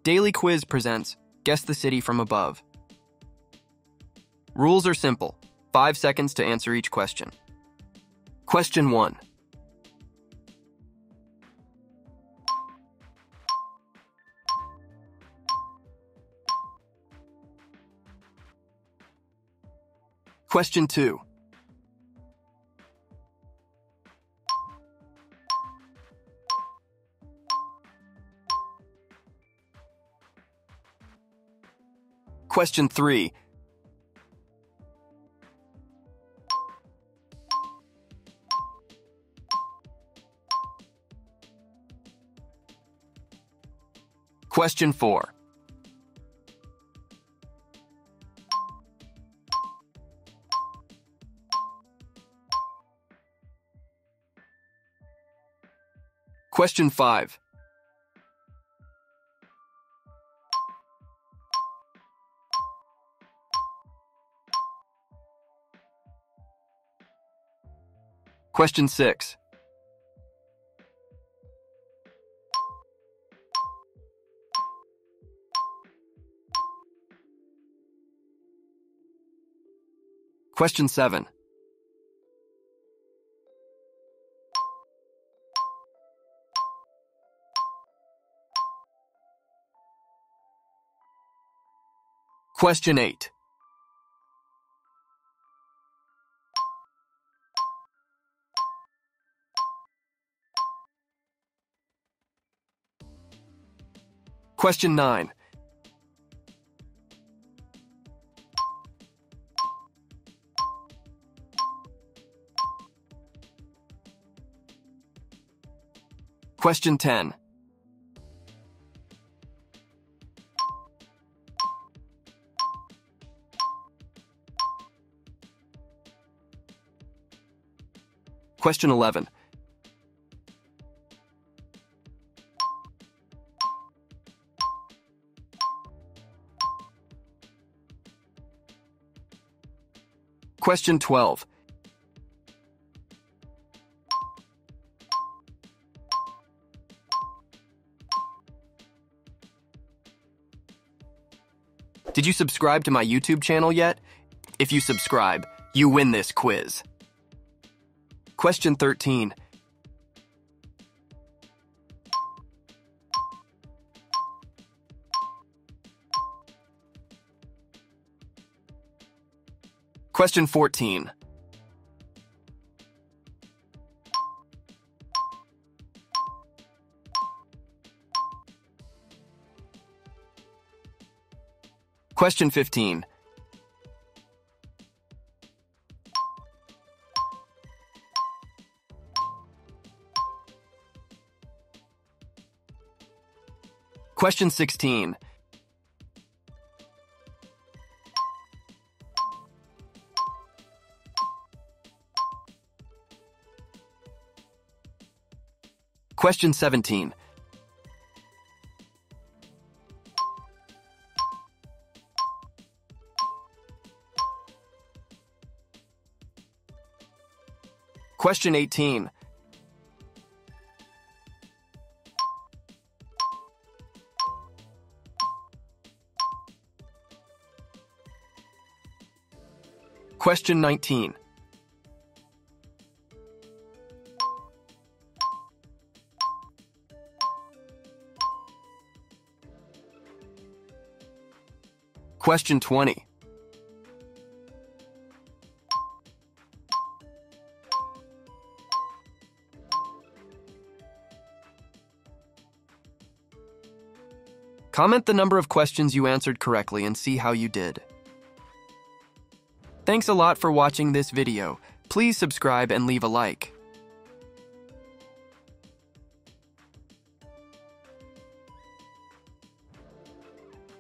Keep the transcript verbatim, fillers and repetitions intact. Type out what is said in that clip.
Daily Quiz presents Guess the City from Above. Rules are simple. Five seconds to answer each question. Question one. Question two. Question three. Question four. Question five. Question six. Question seven. Question eight. Question nine. Question ten. Question eleven. Question twelve. Did you subscribe to my YouTube channel yet? If you subscribe, you win this quiz. Question thirteen. Question fourteen. Question fifteen. Question sixteen. Question seventeen. Question eighteen. Question nineteen. Question twenty. Comment the number of questions you answered correctly and see how you did. Thanks a lot for watching this video. Please subscribe and leave a like.